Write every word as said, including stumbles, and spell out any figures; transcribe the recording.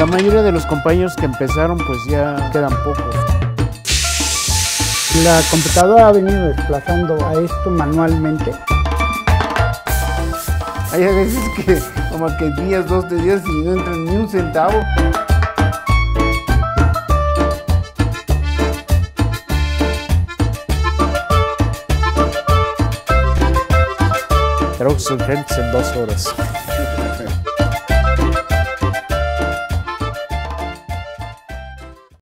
La mayoría de los compañeros que empezaron pues ya quedan pocos. La computadora ha venido desplazando a esto manualmente. Hay a veces que como que días, dos, tres días y no entran ni un centavo. Trabajo sus gentes en dos horas.